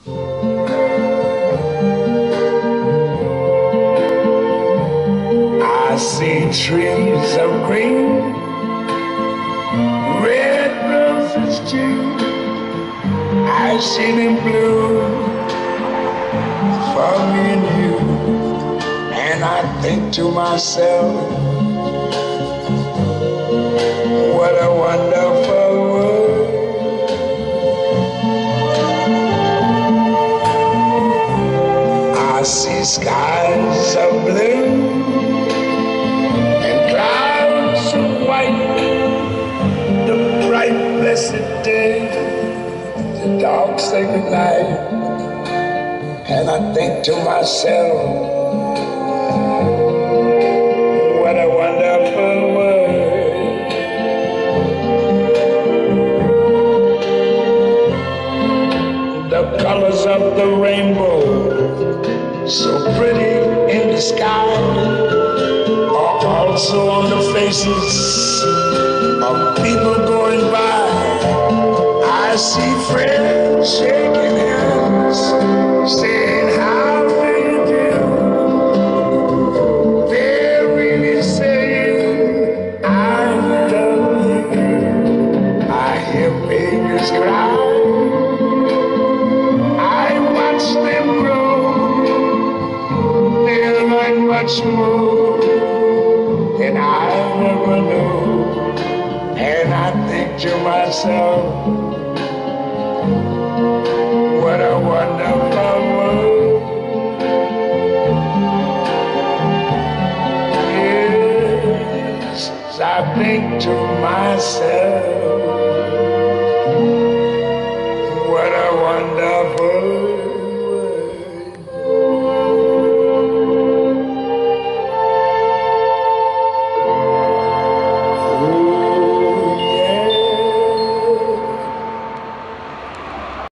I see trees of green, red roses too. I see them blue for me and you. And I think to myself, what a wonderful world. I see skies of blue and clouds of white, the bright blessed day, the dark sacred night. And I think to myself, what a wonderful world. The colors of the rainbow, so pretty in the sky, are also on the faces of people going by. I see friends shaking hands, saying, how do you do? They're really saying, I love you. I hear babies cry. I watch them grow. They'll learn much more than I never knew. And I think to myself, what a wonderful world. Yes, I think to myself,